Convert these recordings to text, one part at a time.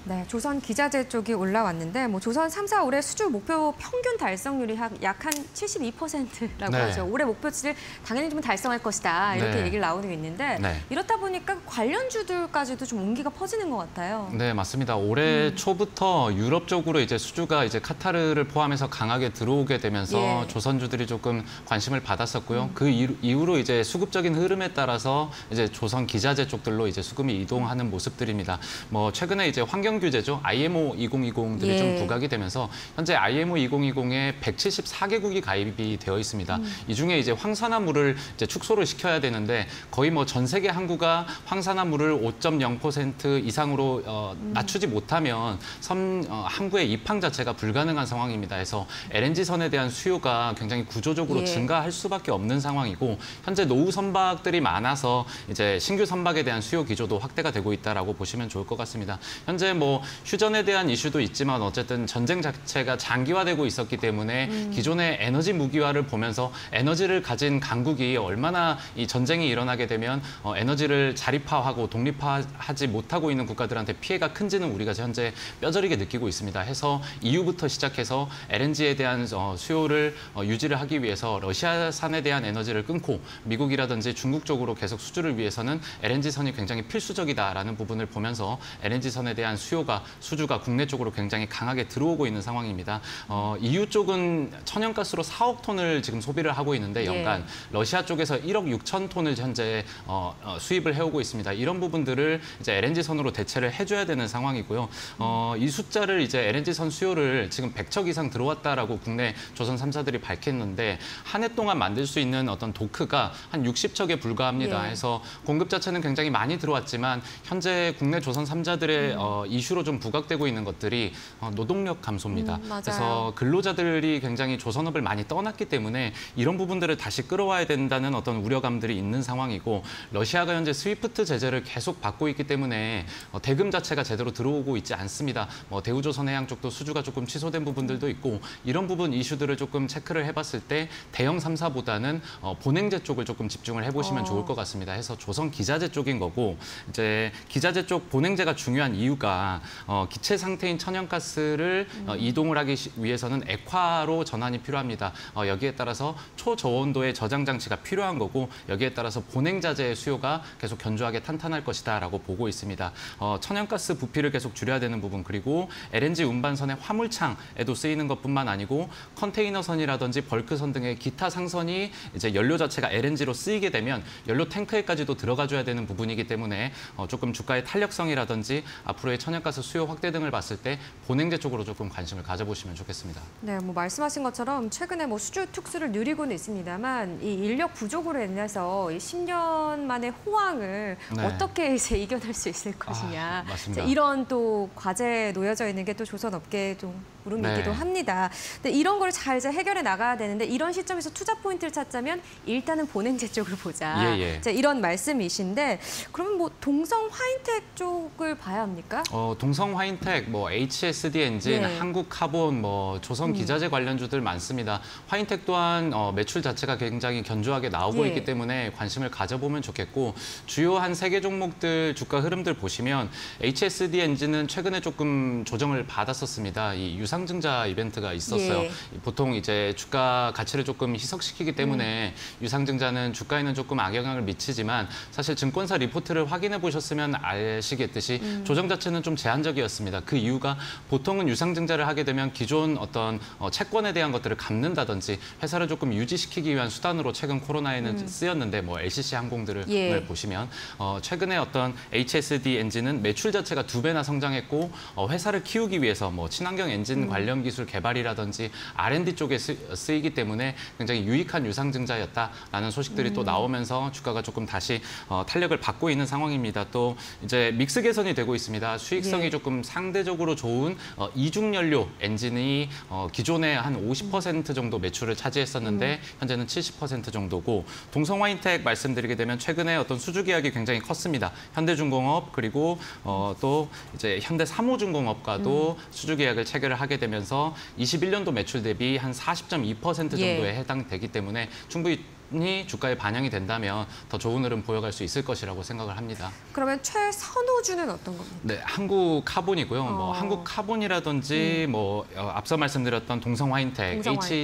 네, 조선 기자재 쪽이 올라왔는데 조선 3사 올해 수주 목표 평균 달성률이 약 한 72%라고 네. 하죠. 올해 목표치를 당연히 좀 달성할 것이다 이렇게 네. 얘기를 나오고 있는데 네. 이렇다 보니까 관련주들까지도 좀 온기가 퍼지는 것 같아요. 네, 맞습니다. 올해 초부터 유럽 쪽으로 이제 수주가 이제 카타르를 포함해서 강하게 들어오게 되면서 조선주들이 조금 관심을 받았었고요. 그 이후로 이제 수급적인 흐름에 따라서 이제 조선 기자재 쪽들로 이제 수급이 이동하는 모습들입니다. 최근에 이제 환경 규제죠. IMO 2020들이 좀 부각이 되면서 현재 IMO 2020에 174개국이 가입이 되어 있습니다. 이 중에 이제 황산화물을 이제 축소를 시켜야 되는데 거의 전 세계 항구가 황산화물을 5.0% 이상으로 낮추지 못하면 항구의 입항 자체가 불가능한 상황입니다. 그래서 LNG선에 대한 수요가 굉장히 구조적으로 증가할 수밖에 없는 상황이고 현재 노후 선박들이 많아서 이제 신규 선박에 대한 수요 기조도 확대가 되고 있다라고 보시면 좋을 것 같습니다. 현재 휴전에 대한 이슈도 있지만 어쨌든 전쟁 자체가 장기화되고 있었기 때문에 기존의 에너지 무기화를 보면서 에너지를 가진 강국이 얼마나 이 전쟁이 일어나게 되면 에너지를 자립화하고 독립화하지 못하고 있는 국가들한테 피해가 큰지는 우리가 현재 뼈저리게 느끼고 있습니다. 해서 EU부터 시작해서 LNG에 대한 수요를 유지를 하기 위해서 러시아산에 대한 에너지를 끊고 미국이라든지 중국 쪽으로 계속 수주를 위해서는 LNG선이 굉장히 필수적이다라는 부분을 보면서 LNG선에 대한 수주가 국내 쪽으로 굉장히 강하게 들어오고 있는 상황입니다. EU 쪽은 천연가스로 4억 톤을 지금 소비를 하고 있는데 연간 러시아 쪽에서 1억 6천 톤을 현재 수입을 해오고 있습니다. 이런 부분들을 이제 LNG선으로 대체를 해줘야 되는 상황이고요. 이 숫자를 이제 LNG선 수요를 지금 100척 이상 들어왔다라고 국내 조선 3사들이 밝혔는데 한 해 동안 만들 수 있는 어떤 도크가 한 60척에 불과합니다. 해서 공급 자체는 굉장히 많이 들어왔지만 현재 국내 조선 3자들의 이슈로 좀 부각되고 있는 것들이 노동력 감소입니다. 그래서 근로자들이 굉장히 조선업을 많이 떠났기 때문에 이런 부분들을 다시 끌어와야 된다는 어떤 우려감들이 있는 상황이고 러시아가 현재 스위프트 제재를 계속 받고 있기 때문에 대금 자체가 제대로 들어오고 있지 않습니다. 대우조선해양 쪽도 수주가 조금 취소된 부분들도 있고 이런 부분 이슈들을 조금 체크를 해봤을 때 대형 3사보다는 본행제 쪽을 조금 집중을 해보시면 좋을 것 같습니다. 해서 조선 기자재 쪽인 거고 이제 기자재 쪽 본행제가 중요한 이유가 기체 상태인 천연가스를 이동을 하기 위해서는 액화로 전환이 필요합니다. 여기에 따라서 초저온도의 저장 장치가 필요한 거고 여기에 따라서 본행자재의 수요가 계속 견조하게 탄탄할 것이다라고 보고 있습니다. 천연가스 부피를 계속 줄여야 되는 부분 그리고 LNG 운반선의 화물창에도 쓰이는 것뿐만 아니고 컨테이너선이라든지 벌크선 등의 기타 상선이 이제 연료 자체가 LNG로 쓰이게 되면 연료 탱크에까지도 들어가줘야 되는 부분이기 때문에 조금 주가의 탄력성이라든지 앞으로의 천연가스 수요 확대 등을 봤을 때 본행제 쪽으로 조금 관심을 가져보시면 좋겠습니다. 네, 말씀하신 것처럼 최근에 수주 특수를 누리고는 있습니다만 이 인력 부족으로 인해서 이 10년 만의 호황을 어떻게 이제 이겨낼 수 있을 것이냐. 맞습니다. 이런 또 과제에 놓여져 있는 게 또 조선업계에 좀 물음이기도 합니다. 근데 이런 걸 잘 이제 해결해 나가야 되는데 이런 시점에서 투자 포인트를 찾자면 일단은 본행제 쪽을 보자. 이런 말씀이신데 그러면 동성 화인텍 쪽을 봐야 합니까? 동성 화인텍, HSD 엔진, 한국 카본, 조선 기자재 관련주들 많습니다. 화인텍 또한 매출 자체가 굉장히 견조하게 나오고 있기 때문에 관심을 가져보면 좋겠고 주요 한 3개 종목들 주가 흐름들 보시면 HSD 엔진은 최근에 조금 조정을 받았었습니다. 이 유상증자 이벤트가 있었어요. 보통 이제 주가 가치를 조금 희석시키기 때문에 유상증자는 주가에는 조금 악영향을 미치지만 사실 증권사 리포트를 확인해 보셨으면 아시겠듯이 조정 자체는 좀 제한적이었습니다. 그 이유가 보통은 유상증자를 하게 되면 기존 어떤 채권에 대한 것들을 갚는다든지 회사를 조금 유지시키기 위한 수단으로 최근 코로나에는 쓰였는데 LCC 항공들을 보시면 최근에 어떤 HSD 엔진은 매출 자체가 2배나 성장했고 회사를 키우기 위해서 친환경 엔진 관련 기술 개발이라든지 R&D 쪽에 쓰이기 때문에 굉장히 유익한 유상증자였다라는 소식들이 또 나오면서 주가가 조금 다시 탄력을 받고 있는 상황입니다. 또 이제 믹스 개선이 되고 있습니다. 수익성이 조금 상대적으로 좋은 이중연료 엔진이 기존에 한 50% 정도 매출을 차지했었는데 현재는 70% 정도고 동성 화인텍 말씀드리게 되면 최근에 어떤 수주 계약이 굉장히 컸습니다. 현대중공업 그리고 또 이제 현대사모중공업과도 수주 계약을 체결을 하게 되면서 21년도 매출 대비 한 40.2% 정도에 해당되기 때문에 충분히 부분이 주가에 반영이 된다면 더 좋은 흐름 보여갈 수 있을 것이라고 생각을 합니다. 그러면 최선호주는 어떤 겁니까? 네, 한국 카본이고요. 뭐 한국 카본이라든지 앞서 말씀드렸던 동성 화인텍,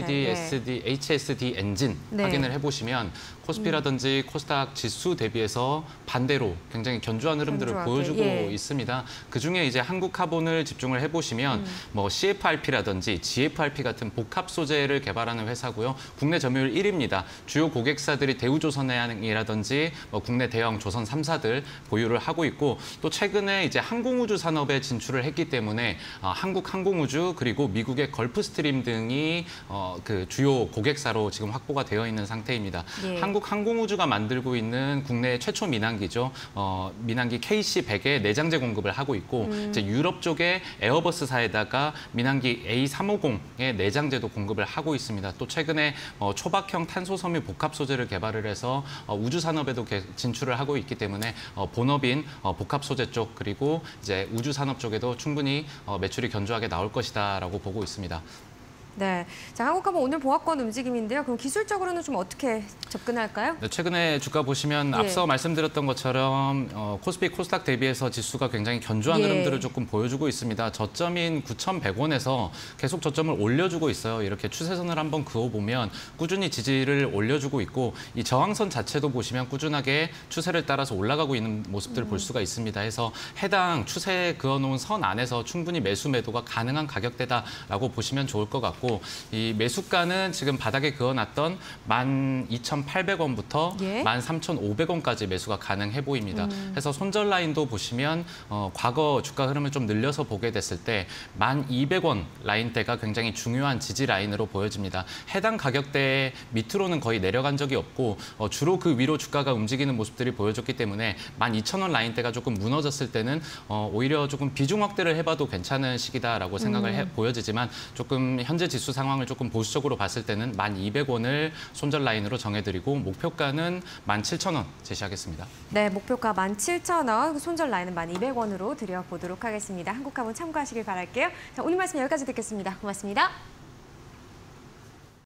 HSD 엔진 확인을 해보시면 코스피라든지 코스닥 지수 대비해서 반대로 굉장히 견조한 흐름들을 보여주고 있습니다. 그중에 이제 한국 카본을 집중을 해보시면 뭐 CFRP라든지 GFRP 같은 복합 소재를 개발하는 회사고요. 국내 점유율 1위입니다. 주요 고객사들이 대우조선해양이라든지 뭐 국내 대형 조선 3사들 보유를 하고 있고 또 최근에 이제 항공우주 산업에 진출을 했기 때문에 한국 항공우주 그리고 미국의 걸프스트림 등이 그 주요 고객사로 지금 확보가 되어 있는 상태입니다. 한국 항공우주가 만들고 있는 국내 최초 민항기죠. 민항기 KC-100에 내장재 공급을 하고 있고 이제 유럽 쪽에 에어버스사에다가 민항기 A350의 내장재도 공급을 하고 있습니다. 또 최근에 초박형 탄소섬유 복합 소재를 개발을 해서 우주 산업에도 진출을 하고 있기 때문에 본업인 복합 소재 쪽 그리고 이제 우주 산업 쪽에도 충분히 매출이 견조하게 나올 것이다라고 보고 있습니다. 네, 자 한국카본 오늘 보합권 움직임인데요. 그럼 기술적으로는 좀 어떻게 접근할까요? 네, 최근에 주가 보시면 앞서 말씀드렸던 것처럼 코스피 코스닥 대비해서 지수가 굉장히 견조한 흐름들을 조금 보여주고 있습니다. 저점인 9,100원에서 계속 저점을 올려주고 있어요. 이렇게 추세선을 한번 그어보면 꾸준히 지지를 올려주고 있고 이 저항선 자체도 보시면 꾸준하게 추세를 따라서 올라가고 있는 모습들을 볼 수가 있습니다. 해서 해당 추세에 그어놓은 선 안에서 충분히 매수 매도가 가능한 가격대다라고 보시면 좋을 것 같고 이 매수가는 지금 바닥에 그어놨던 12,800원부터 13,500원까지 매수가 가능해 보입니다. 그래서 손절 라인도 보시면 과거 주가 흐름을 좀 늘려서 보게 됐을 때 1,200원 라인대가 굉장히 중요한 지지 라인으로 보여집니다. 해당 가격대 밑으로는 거의 내려간 적이 없고 주로 그 위로 주가가 움직이는 모습들이 보여줬기 때문에 12,000원 라인대가 조금 무너졌을 때는 오히려 조금 비중 확대를 해봐도 괜찮은 시기다라고 생각을 보여지지만 조금 현재 지수 상황을 조금 보수적으로 봤을 때는 1,200원을 손절 라인으로 정해드리고 목표가는 17,000원 제시하겠습니다. 네, 목표가 17,000원, 손절 라인은 1,200원으로 드려보도록 하겠습니다. 한국카본 참고하시길 바랄게요. 자, 오늘 말씀 여기까지 듣겠습니다. 고맙습니다.